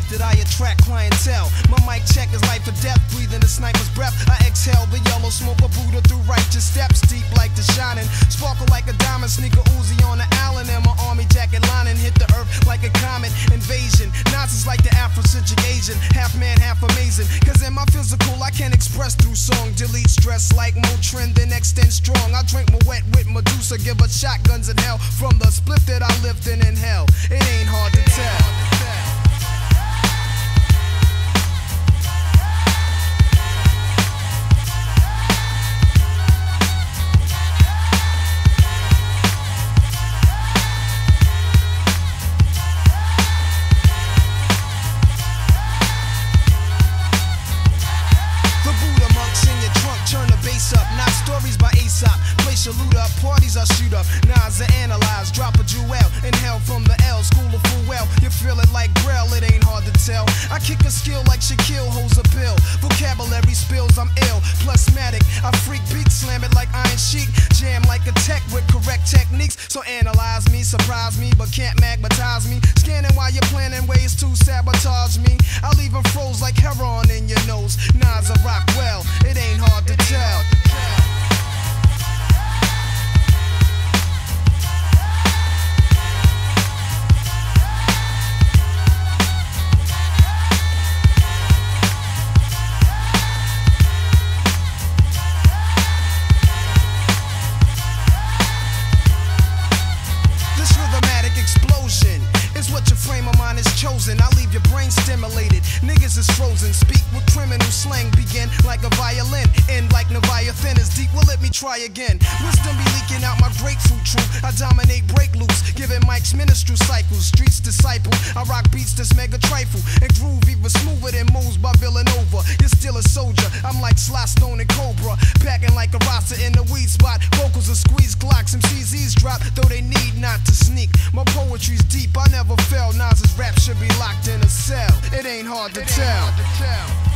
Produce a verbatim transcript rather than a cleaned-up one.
gifted, I attract clientele. My mic check is life or death, breathing a sniper's breath. I exhale the yellow smoke of Buddha through righteous steps, deep like the shining, sparkle like a diamond, sneaker Uzi on the island, and my army jacket lining hit the earth like a comet invasion. Nazis like the Afrocentric Asian, half man, half amazing. Cause in my physical, I can express through song, delete stress like Motrin, then extend strong. I drink my wet with Medusa, give us shotguns in hell from the split that I lived in in hell. It ain't hard to tell. Loot up, parties I shoot up, Nas I analyze, drop a jewel, inhale from the L, school of full well, you feel it like Braille, it ain't hard to tell. I kick a skill like Shaquille holds a pill, vocabulary spills, I'm ill, plusmatic, I freak beat, slam it like Iron Sheik, jam like a tech with correct techniques, so analyze me, surprise me, but can't magnetize me, scanning while you're planning ways to sabotage me, I leave them froze like heroin in your nose, Nas I rock well, it ain't hard to tell. Chosen, I leave your brain stimulated. Niggas is frozen. Speak with criminal slang. Begin like a violin. End like Leviathan is deep. Well, let me try again. Wisdom be leaking out my grapefruit truth. I dominate break loose. Giving mics minstrel cycles. Streets disciple. I rock beats that's mega trifle. And groove even smoother than moves by Villanova. You're still a soldier. I'm like Sly Stone and Cobra. Packing like a rasta in the weed spot. Vocals are squeeze clocks. M Cs eavesdrop. Though they need not to sneak. My poetry's deep. I never fell. Nas's rap should be locked in a cell. It ain't hard to tell.